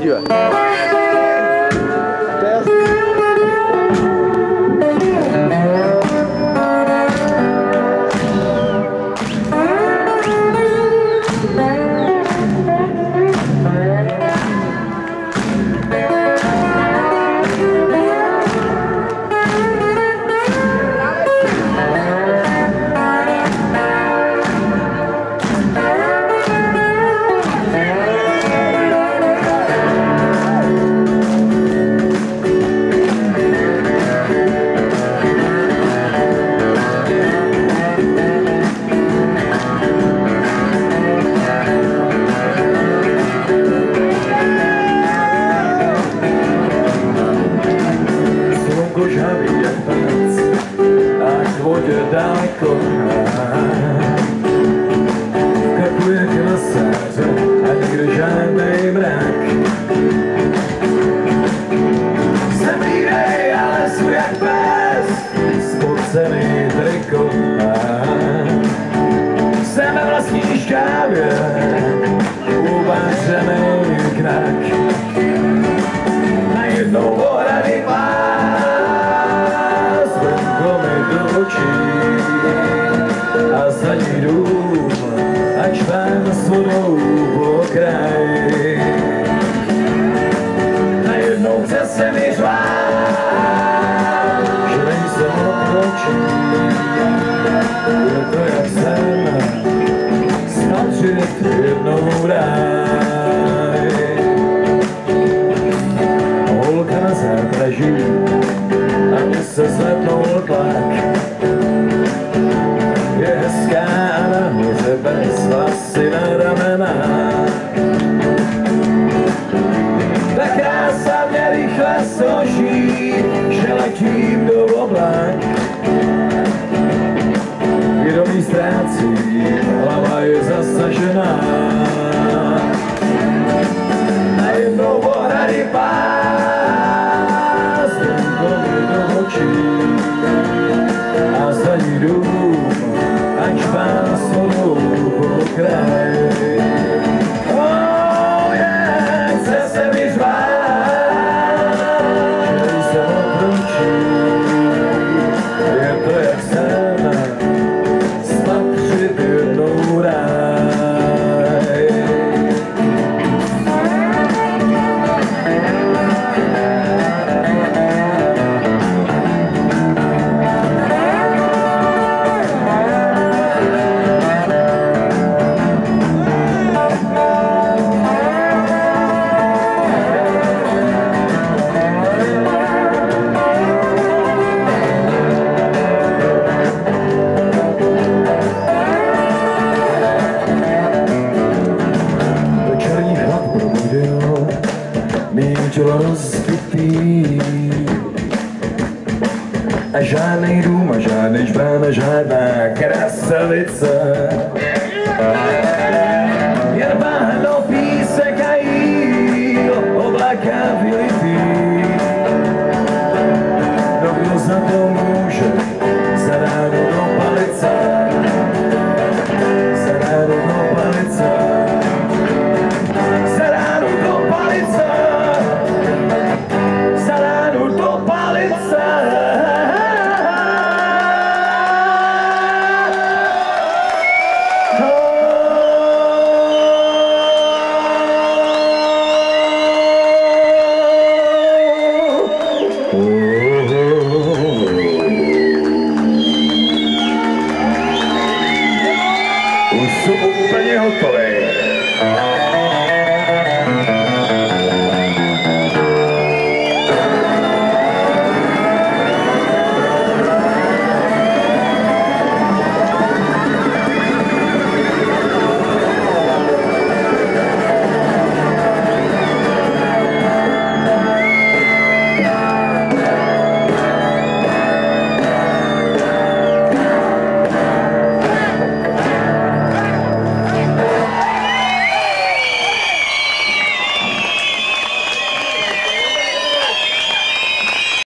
Dívej. Daleko vskakuje klasáře a nikde žádnej mrak. Jsem línej, ale jsou jak pes, spocený triko. Jsem ve vlastní šťávě, uvařený knak. Najednou ohrady pás, venko mi do očí. A zadní dům, ač vám s vodou po kraji. Najednou chce se mi řvát, že nejsem otročí. Je to jak jsem, spatřit jednou ráj. Holka na zádraží a mě se zvednul tlak. Je hezká a nahoře bez vlasy na ramenách. Ta krása mě rychle složí, že letím do oblak. Vědomí ztrácím, hlava je zasažená. Najednou ohrady pás, venko mi do očí. A zadní dům, ač vám svou po kraji. Oh yeah, chce se mi řvát, že nejsem otročí. Je to jak jsem, spatřit jednou ráj. Čelo rozbitý a žádnej dům a žádnej žbán a žádná krasalice. Jen bahno, písek a jíl, oblaka vylitý. No kdo za to může, za ráno do palice, za ráno do palice, za ráno do palice. Už jsou úplně hotový.